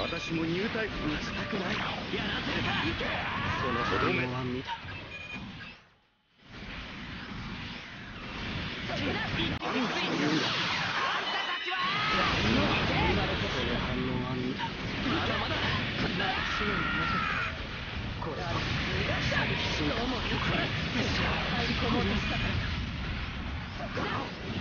私もニュータイプ打ちたくない。やらせるか。そのとどめは見た。何を言うんだ。あんたたちは。その反応は見た。まだまだ。私のものこれは射撃しようもよくない。入り込もうとしたから。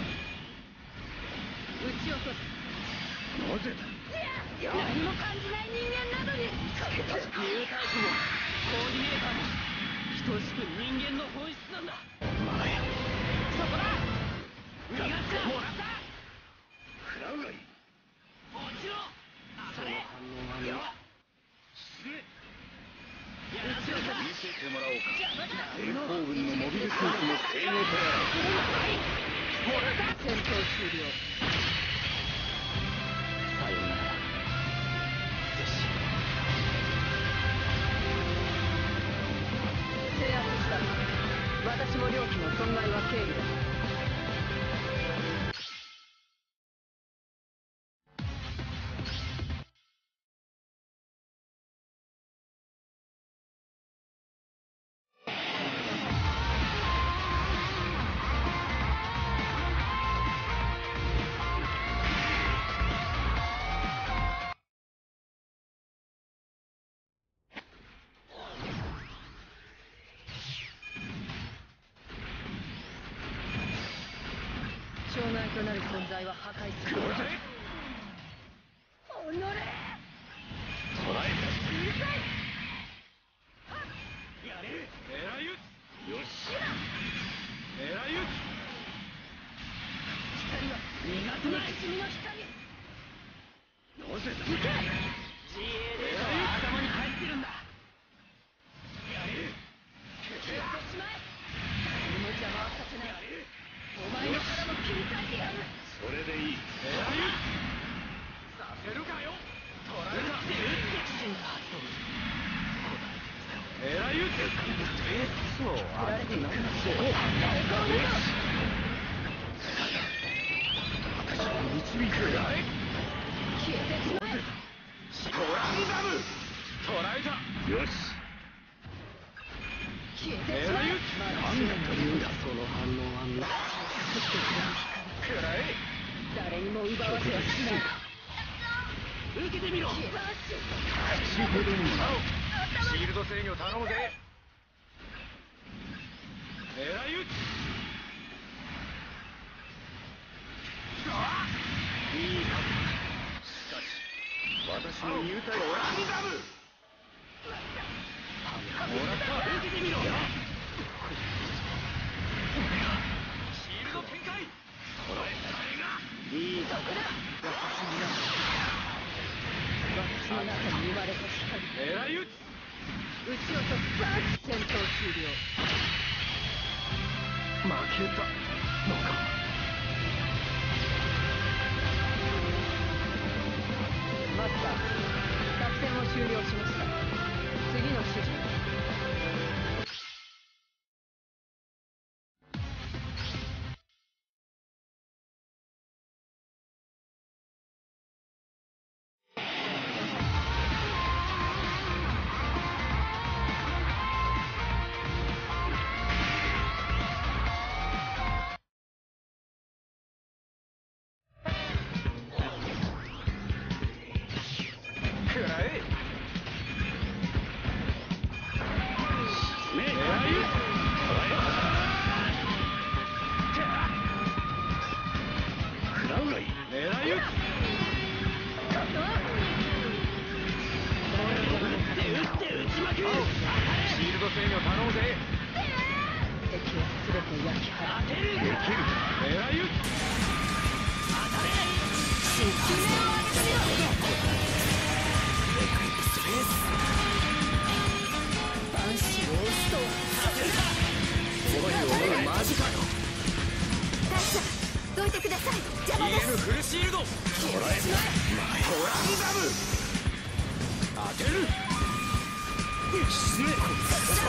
撃ち落とす。なぜだ。何も感じない人間などに。ニュータイプもコーディネーターも等しく人間の本質なんだ。お前そこだ。逃がすもらった。食らうがいい。落ちろ。その反応はよ。進め。やらせろか。見せてもらおうか。連邦軍のモビルスーツの性能とやら。もらった。戦闘終了。さようなら。制圧した。私も両機の損害は軽微だ。障害となる存在は破壊する。おのれ。捉えた。うるさい。やれ。狙い撃つ。よし。狙い撃つ。光は苦手な七味の光。なぜだ。行け。自衛データは頭に入ってるんだ。やれ。消してしまえ。誰も邪魔はさせない。お前の腹も切り裂いてやる。それでいい。狙い撃つ。させるかよ。捕らえた。撃って死んだ。狙い撃つ。そう熱くないな。私を導いてやれ。消えてしまえ。トランザム。捕らえた。よし。消えてしまえ。何だというんだ。その反応は見た。くらえ。誰にも奪わせはしない。受けてみろ。口ほどにもな。シールド制御頼むぜ。狙い撃つ。いいか。しかし私の入隊オランダム。もらった。受けてみろ。シールド展開。いいか。私の中に生まれた光。狙い撃つ。撃ち落とす。戦闘終了。負けたのか。マスター、作戦を終了しました。次の指示。 どいてください。邪魔です。 フルシールド。捕らえた。トランザム。当てる。沈め。これぞ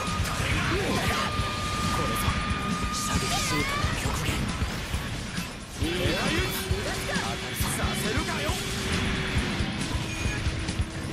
射撃進化の極限。狙い撃つ。させるかよ。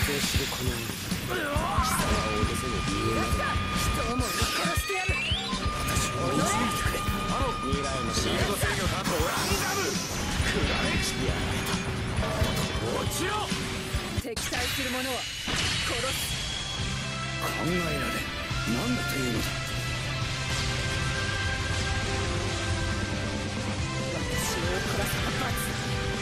成するこの貴様を脅せぬ理由など人をも殺してやる。 私を導いてくれ。未来のシールド制御かトランザムくられやられた。落ちろ。 敵対する者は殺す。 考えられ何というのだ。 私を怒らせた罰。